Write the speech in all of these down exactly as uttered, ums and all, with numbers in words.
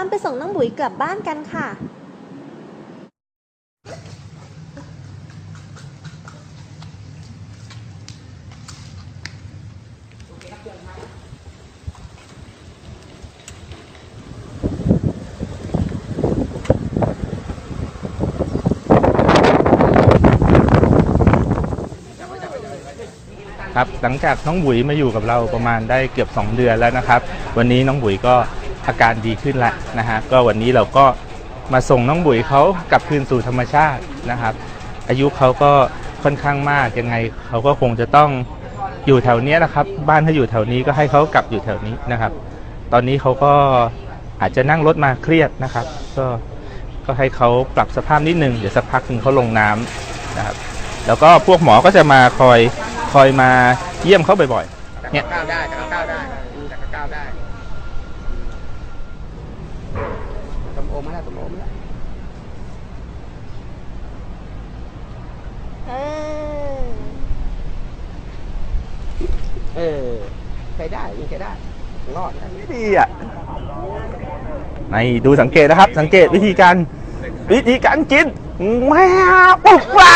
ามไปส่งน้องบุ๋ยกลับบ้านกันค่ะครับหลังจากน้องบุ๋ยมาอยู่กับเราประมาณได้เกือบสองเดือนแล้วนะครับวันนี้น้องบุ๋ยก็อาการดีขึ้นแล้วนะฮะก็วันนี้เราก็มาส่งน้องบุ๋ยเขากลับคืนสู่ธรรมชาตินะครับอายุเขาก็ค่อนข้างมากยังไงเขาก็คงจะต้องอยู่แถวนี้นะครับบ้านเขาอยู่แถวนี้ก็ให้เขากลับอยู่แถวนี้นะครับตอนนี้เขาก็อาจจะนั่งรถมาเครียดนะครับก็ก็ให้เขาปรับสภาพนิดนึงเดี๋ยวสักพักนึงเขาลงน้ำนะครับแล้วก็พวกหมอก็จะมาคอยคอยมาเยี่ยมเขาบ่อยๆเนี่ยก้าวได้ก้าวได้แต่ก็ก้าวได้ตมโอมาแล้วตมโอมาแล้วเออเออใช้ได้ใช้ได้รอดไม่ดีอ่ะในดูสังเกตนะครับสังเกตวิธีการวิธีการกินแมวปุ๊บว่า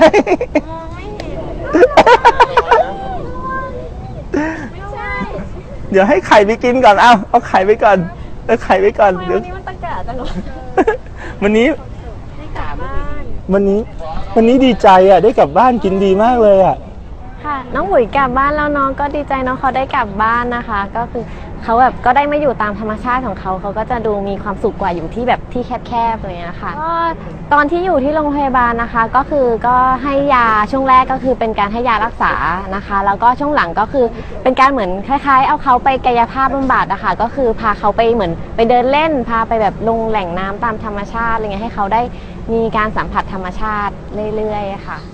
เดี๋ยวให้ไข่ไปกินก่อนเอาเอาไข่ไปก่อนเอาไข่ไปก่อนเดี๋ยววันนี้มันตะกะจังเลยวันนี้วันนี้วันนี้ดีใจอ่ะได้กลับบ้านกินดีมากเลยอ่ะค่ะน้องบุ๋ยกลับบ้านแล้วน้องก็ดีใจน้องเขาได้กลับบ้านนะคะก็คือเขาแบบก็ได้มาอยู่ตามธรรมชาติของเขาเขาก็จะดูมีความสุขกว่าอยู่ที่แบบที่แคบๆอะไรเงี้ยค่ะก็ตอนที่อยู่ที่โรงพยาบาลนะคะก็คือก็ให้ยาช่วงแรกก็คือเป็นการให้ยารักษานะคะแล้วก็ช่วงหลังก็คือเป็นการเหมือนคล้ายๆเอาเขาไปกายภาพบำบัดนะคะก็คือพาเขาไปเหมือนไปเดินเล่นพาไปแบบลงแหล่งน้ำตามธรรมชาติอะไรเงี้ยให้เขาได้มีการสัมผัสธรรมชาติเรื่อยๆค่ะ